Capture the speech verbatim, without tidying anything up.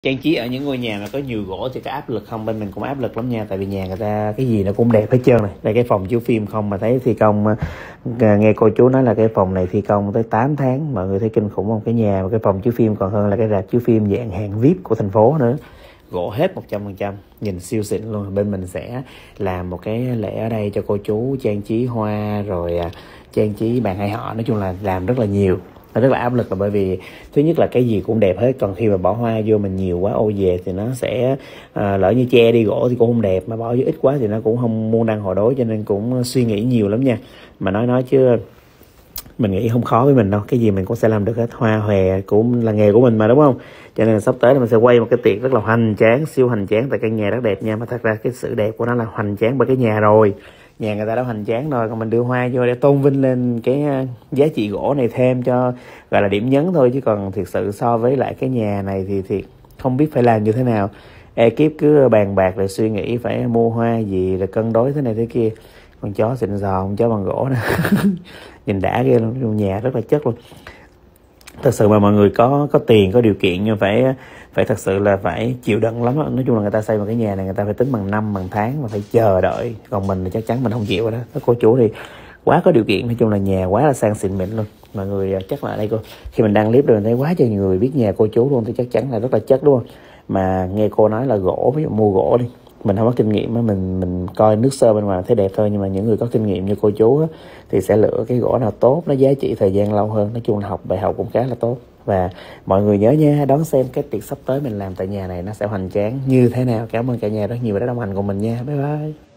Trang trí ở những ngôi nhà mà có nhiều gỗ thì có áp lực không? Bên mình cũng áp lực lắm nha, tại vì nhà người ta cái gì nó cũng đẹp hết trơn này. Đây cái phòng chiếu phim không mà thấy thi công, à, nghe cô chú nói là cái phòng này thi công tới tám tháng, mọi người thấy kinh khủng không? Cái nhà mà cái phòng chiếu phim còn hơn là cái rạp chiếu phim dạng hàng vi ai pi của thành phố nữa. Gỗ hết một trăm phần trăm, nhìn siêu xịn luôn. Bên mình sẽ làm một cái lễ ở đây cho cô chú, trang trí hoa rồi à, trang trí bàn hai họ, nói chung là làm rất là nhiều. Nó rất là áp lực là bởi vì thứ nhất là cái gì cũng đẹp hết, còn khi mà bỏ hoa vô mình nhiều quá ô về thì nó sẽ à, lỡ như che đi gỗ thì cũng không đẹp, mà bỏ vô ít quá thì nó cũng không muôn đăng hồi đối, cho nên cũng suy nghĩ nhiều lắm nha. Mà nói nói chứ mình nghĩ không khó với mình đâu, cái gì mình cũng sẽ làm được hết. Hoa hòe cũng là nghề của mình mà, đúng không? Cho nên là sắp tới mình sẽ quay một cái tiệc rất là hoành tráng, siêu hoành tráng tại căn nhà rất đẹp nha. Mà thật ra cái sự đẹp của nó là hoành tráng bởi cái nhà rồi, nhà người ta đã hoành tráng rồi, còn mình đưa hoa vô để tôn vinh lên cái giá trị gỗ này thêm cho gọi là điểm nhấn thôi, chứ còn thiệt sự so với lại cái nhà này thì thiệt không biết phải làm như thế nào. Ekip cứ bàn bạc rồi suy nghĩ phải mua hoa gì rồi cân đối thế này thế kia. Con chó xịn sò, con chó bằng gỗ nè nhìn đã ghê luôn, nhà rất là chất luôn. Thật sự mà mọi người có có tiền có điều kiện nhưng phải phải thật sự là phải chịu đựng lắm đó. Nói chung là người ta xây một cái nhà này người ta phải tính bằng năm bằng tháng mà phải chờ đợi, còn mình thì chắc chắn mình không chịu rồi đó. Các cô chú thì quá có điều kiện, nói chung là nhà quá là sang xịn mịn luôn. Mọi người chắc là đây cô khi mình đăng clip rồi mình thấy quá trời nhiều người biết nhà cô chú luôn, thì chắc chắn là rất là chất, đúng không? Mà nghe cô nói là gỗ, ví dụ mua gỗ đi, mình không có kinh nghiệm á, mình mình coi nước sơ bên ngoài thấy đẹp thôi, nhưng mà những người có kinh nghiệm như cô chú á, thì sẽ lựa cái gỗ nào tốt, nó giá trị thời gian lâu hơn. Nói chung là học bài học cũng khá là tốt. Và mọi người nhớ nha, đón xem cái tiệc sắp tới mình làm tại nhà này nó sẽ hoành tráng như thế nào. Cảm ơn cả nhà rất nhiều đã đồng hành cùng mình nha. Bye bye.